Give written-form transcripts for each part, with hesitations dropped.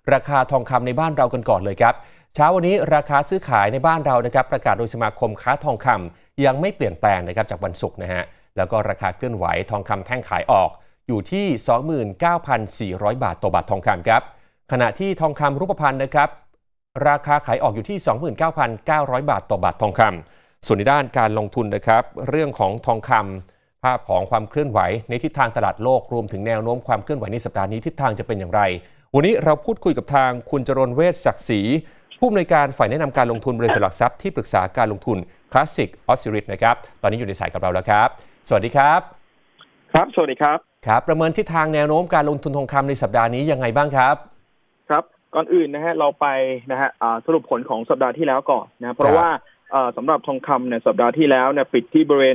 ราคาทองคำในบ้านเรากันก่อนเลยครับเช้าวันนี้ราคาซื้อขายในบ้านเรานะครับประกาศโดยสมาคมค้าทองคำยังไม่เปลี่ยนแปลงนะครับจากวันศุกร์นะฮะแล้วก็ราคาเคลื่อนไหวทองคำแท่งขายออกอยู่ที่ 29,400 บาทต่อบาททองคำครับขณะที่ทองคำรูปพรรณนะครับราคาขายออกอยู่ที่ 29,900 บาทต่อบาททองคำส่วนในด้านการลงทุนนะครับเรื่องของทองคำภาพของความเคลื่อนไหวในทิศทางตลาดโลกรวมถึงแนวโน้มความเคลื่อนไหวในสัปดาห์นี้ทิศทางจะเป็นอย่างไรวันนี้เราพูดคุยกับทางคุณจรณเวชศักดิ์ศรีผู้อำนวยการฝ่ายแนะนำการลงทุนบริษัทหลักทรัพย์ที่ปรึกษาการลงทุน Classic Osiris นะครับตอนนี้อยู่ในสายกับเราแล้วครับสวัสดีครับครับสวัสดีครับครับประเมินทิศทางแนวโน้มการลงทุนทองคำในสัปดาห์นี้ยังไงบ้างครับครับก่อนอื่นนะฮะเราไปนะฮะสรุปผลของสัปดาห์ที่แล้วก่อนนะเพราะว่าสำหรับทองคำเนี่ยสัปดาห์ที่แล้วเนี่ยปิดที่บริเวณ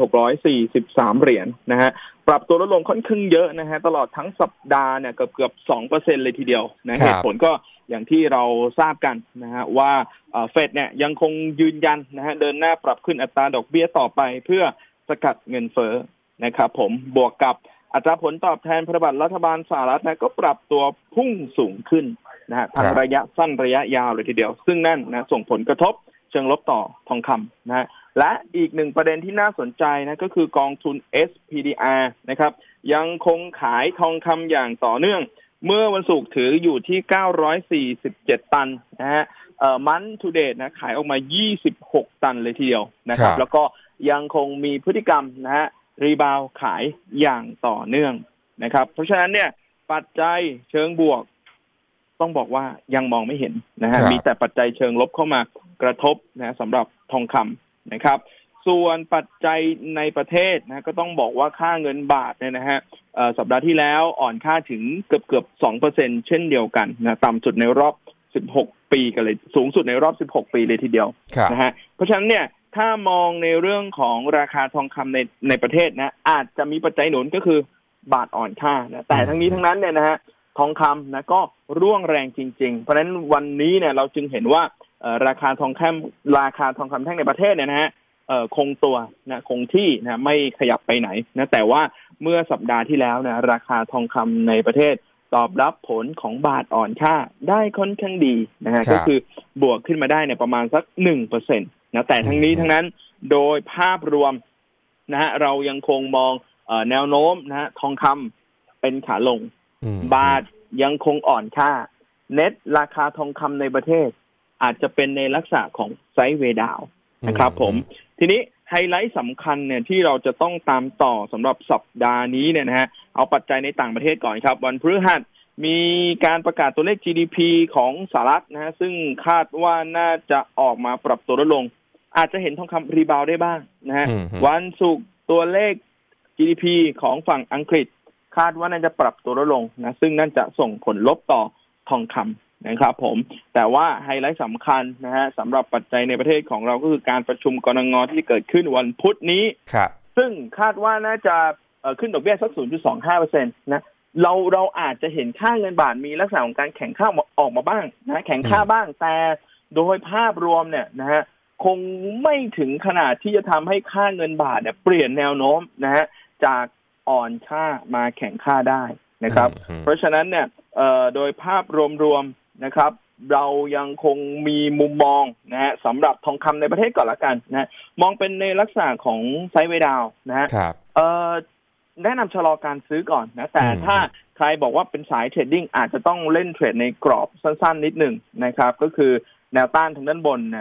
1,643 เหรียญนะฮะปรับตัวลดลงค่อนข้างเยอะนะฮะตลอดทั้งสัปดาห์เนี่ยเกือบ 2% เลยทีเดียวนะเหตุผลก็อย่างที่เราทราบกันนะฮะว่าเฟดเนี่ยยังคงยืนยันนะฮะเดินหน้าปรับขึ้นอัตราดอกเบี้ยต่อไปเพื่อสกัดเงินเฟ้อนะครับผมบวกกับอัตราผลตอบแทนพันธบัตรรัฐบาลสหรัฐนะก็ปรับตัวพุ่งสูงขึ้นนะฮะทั้งระยะสั้นระยะยาวเลยทีเดียวซึ่งนั่นนะส่งผลกระทบเชิงลบต่อทองคำนะฮะและอีกหนึ่งประเด็นที่น่าสนใจนะก็คือกองทุน SPDR นะครับยังคงขายทองคำอย่างต่อเนื่องเมื่อวันศุกร์ถืออยู่ที่947ตันนะฮะmonth to date นะขายออกมา26ตันเลยทีเดียวนะครับแล้วก็ยังคงมีพฤติกรรมนะฮะรีบาวขายอย่างต่อเนื่องนะครับเพราะฉะนั้นเนี่ยปัจจัยเชิงบวกต้องบอกว่ายังมองไม่เห็นนะฮะมีแต่ปัจจัยเชิงลบเข้ามากระทบนะสำหรับทองคำนะครับส่วนปัจจัยในประเทศนะก็ต้องบอกว่าค่าเงินบาทเนี่ยนะฮะสัปดาห์ที่แล้วอ่อนค่าถึงเกือบ 2% เช่นเดียวกันนะต่ำสุดในรอบ16ปีกันเลยสูงสุดในรอบ16ปีเลยทีเดียวนะฮะเพราะฉะนั้นเนี่ยถ้ามองในเรื่องของราคาทองคำในประเทศนะอาจจะมีปัจจัยหนุนก็คือบาทอ่อนค่านะแต่ทั้งนี้ทั้งนั้นเนี่ยนะฮะทองคำนะก็ร่วงแรงจริงๆเพราะฉะนั้นวันนี้เนี่ยเราจึงเห็นว่าราคาทองคำแท่งในประเทศเนี่ยนะฮะคงตัวนะคงที่นะไม่ขยับไปไหนนะแต่ว่าเมื่อสัปดาห์ที่แล้วนะราคาทองคำในประเทศตอบรับผลของบาทอ่อนค่าได้ค่อนข้างดีนะฮะก็คือบวกขึ้นมาได้เนี่ยประมาณสัก 1% นะแต่ทั้งนี้ทั้งนั้นโดยภาพรวมนะฮะเรายังคงมองแนวโน้มนะฮะทองคำเป็นขาลงบาทยังคงอ่อนค่าเน็ตราคาทองคำในประเทศอาจจะเป็นในลักษณะของไซด์เวย์ดาวน์นะครับผมทีนี้ไฮไลท์สำคัญเนี่ยที่เราจะต้องตามต่อสำหรับสัปดาห์นี้เนี่ยนะฮะเอาปัจจัยในต่างประเทศก่อนครับวันพฤหัสมีการประกาศตัวเลข GDP ของสหรัฐนะฮะซึ่งคาดว่าน่าจะออกมาปรับตัวลดลงอาจจะเห็นทองคำรีบาวได้บ้างนะฮะวันศุกร์ตัวเลข GDP ของฝั่งอังกฤษคาดว่าน่าจะปรับตัวลดลงนะซึ่งนั่นจะส่งผลลบต่อทองคำนะครับผมแต่ว่าไฮไลท์สำคัญนะฮะสำหรับปัจจัยในประเทศของเราก็คือการประชุมกนง.ที่เกิดขึ้นวันพุธนี้ซึ่งคาดว่าน่าจะขึ้นดอกเบี้ยสัก 0.25% นะเราอาจจะเห็นค่าเงินบาทมีลักษณะของการแข็งค่าออกมาบ้างนะแข็งค่าบ้างแต่โดยภาพรวมเนี่ยนะฮะคงไม่ถึงขนาดที่จะทำให้ค่าเงินบาทเนี่ยเปลี่ยนแนวโน้มนะฮะจากอ่อนค่ามาแข็งค่าได้นะครับเพราะฉะนั้นเนี่ยโดยภาพรวมๆนะครับเรายังคงมีมุมมองนะฮะสำหรับทองคำในประเทศก่อนละกันนะมองเป็นในลักษณะของไซด์เวย์ดาวน์นะฮะแนะนำชะลอการซื้อก่อนนะแต่ถ้าใครบอกว่าเป็นสายเทรดดิ้งอาจจะต้องเล่นเทรดในกรอบสั้นๆนิดหนึ่งนะครับก็คือแนวต้านทางด้านบนเนี่ย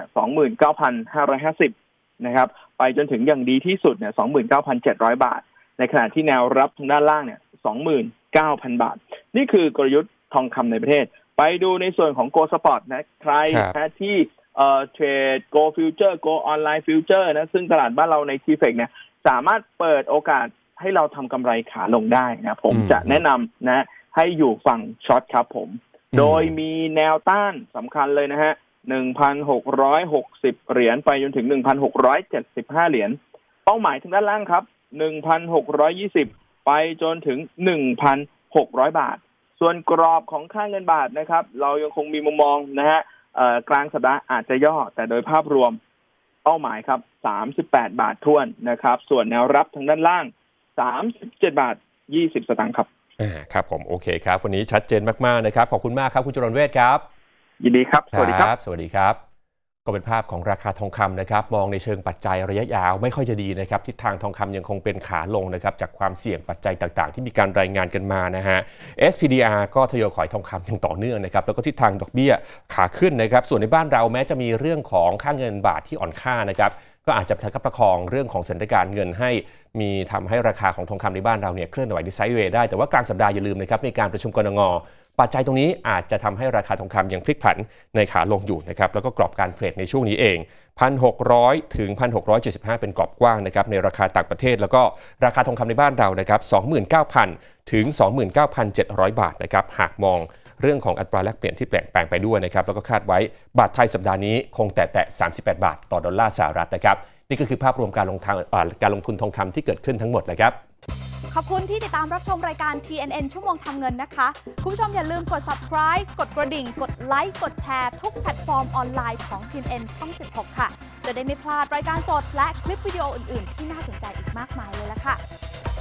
29,550 นะครับไปจนถึงอย่างดีที่สุดเนี่ย 29,700 บาทในขณะที่แนวรับทางด้านล่างเนี่ย 29,000 บาทนี่คือกลยุทธ์ทองคำในประเทศไปดูในส่วนของ Go Spot นะใครนะที่เทรด Go Future Go Online Future นะซึ่งตลาดบ้านเราใน TFX เนี่ยสามารถเปิดโอกาสให้เราทำกำไรขาลงได้นะผมจะแนะนำนะให้อยู่ฝั่งช็อตครับผมโดยมีแนวต้านสำคัญเลยนะฮะ 1,660 เหรียญไปจนถึง 1,675 เหรียญเป้าหมายทางด้านล่างครับ 1,620 ไปจนถึง 1,600 บาทส่วนกรอบของค่าเงินบาทนะครับเรายังคงมีมุมมองนะฮะกลางสัปดาห์อาจจะย่อแต่โดยภาพรวมเป้าหมายครับ38 บาทท้วนนะครับส่วนแนวรับทางด้านล่าง37.20 บาท สตางค์ครับครับผมโอเคครับวันนี้ชัดเจนมากๆนะครับขอบคุณมากครับคุณจรณเวชครับยินดีครับสวัสดีครับสวัสดีครับก็เป็นภาพของราคาทองคำนะครับมองในเชิงปัจจัยระยะยาวไม่ค่อยจะดีนะครับทิศทางทองคำยังคงเป็นขาลงนะครับจากความเสี่ยงปัจจัยต่างๆที่มีการรายงานกันมานะฮะ SPDR ก็ทยอยขายทองคำอย่างต่อเนื่องนะครับแล้วก็ทิศทางดอกเบี้ยขาขึ้นนะครับส่วนในบ้านเราแม้จะมีเรื่องของค่าเงินบาทที่อ่อนค่านะครับก็อาจจะประคองเรื่องของสถานการณ์เงินให้มีทำให้ราคาของทองคำในบ้านเราเนี่ยเคลื่อนไหวในไซด์เวย์ได้แต่ว่ากลางสัปดาห์อย่าลืมนะครับในการประชุมกนง.ปัจจัยตรงนี้อาจจะทำให้ราคาทองคำยังพลิกผันในขาลงอยู่นะครับแล้วก็กรอบการเทรดในช่วงนี้เอง 1,600 ถึง 1,675 เป็นกรอบกว้างนะครับในราคาต่างประเทศแล้วก็ราคาทองคำในบ้านเรานะครับ 29,000 ถึง 29,700 บาทนะครับหากมองเรื่องของอัตราแลกเปลี่ยนที่เปลี่ยนแปลงไปด้วยนะครับแล้วก็คาดไว้บาทไทยสัปดาห์นี้คงแตะ38 บาทต่อดอลลาร์สหรัฐนะครับนี่ก็คือภาพรวมการลงทุนทองคำที่เกิดขึ้นทั้งหมดเลยครับขอบคุณที่ติดตามรับชมรายการ TNN ชั่วโมงทำเงินนะคะคุณผู้ชมอย่าลืมกด subscribe กดกระดิ่งกดไลค์กดแชร์ทุกแพลตฟอร์มออนไลน์ของ TNN ช่อง 16 ค่ะจะได้ไม่พลาดรายการสดและคลิปวิดีโออื่นๆที่น่าสนใจอีกมากมายเลยละค่ะ